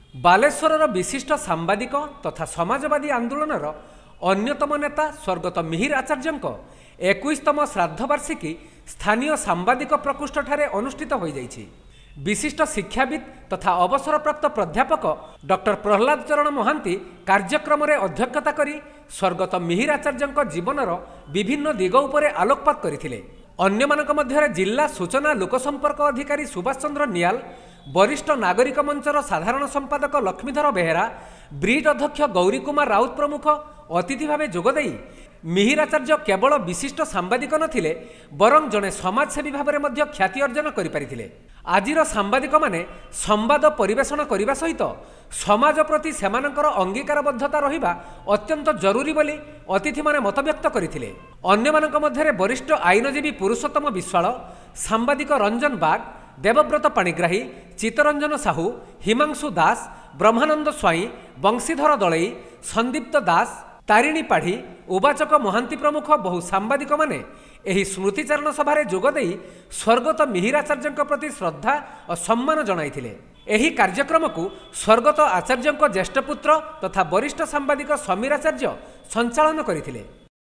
बालेश्वरर विशिष्ट सांबादिक तथा समाजवादी आंदोलनर अन्यतम नेता स्वर्गत मिहिर आचार्यंक 21तम श्राद्धवार्षिकी स्थानीय सांबादिक प्रकोष्ठ ठारे अनुष्ठित हो जाइछि। विशिष्ट शिक्षाविद तथा अवसरप्राप्त प्राध्यापक डॉक्टर प्रहलाद चरण महांती कार्यक्रम रे अध्यक्षता करी स्वर्गत मिहिर आचार्यंक जीवनर विभिन्न दिग उपरे आलोकपात करथिले। अन्यमानक मध्यरे जिला सूचना लोकसंपर्क अधिकारी सुभाष चंद्र नियाल, वरिष्ठ नागरिक मंचर साधारण संपादक लक्ष्मीधर बेहेरा, ब्रिड अध्यक्ष गौरी कुमार राउत प्रमुख अतिथि भावे जोगदेई मिहिर आचार्य केवल विशिष्ट सांबादिक नथिले बरं जड़े समाजसेवी भाव में ख्याति अर्जन करिपारिथिले। आजिर सांबादिक माने संवाद परिवेषण करने सहित समाज प्रति सेमानकर अंगीकारबद्धता रहिबा अत्यंत जरूरी बोली अतिथि माने मतव्यक्त करथिले। अन्यमानक मध्यरे वरिष्ठ आईनजीवी पुरुषोत्तम विश्वाल, सांबादिक रंजन बाग, देवव्रत पाणिग्राही, चित्तरंजन साहू, हिमांशु दास, ब्रह्मानंद स्वाई, बंशीधर दलई, संदीप्त दास, तारिणी पाढ़ी, उवाचक महांती प्रमुख बहु सांबादिक माने एही स्मृतिचारण सभारे जोगदेई स्वर्गत मिहिर आचार्य प्रति श्रद्धा और सम्मान जणाइथिले। एही कार्यक्रम को स्वर्गत आचार्य ज्येष्ठ पुत्र तथा वरिष्ठ सांबादिक समीर आचार्य संचालन करथिले।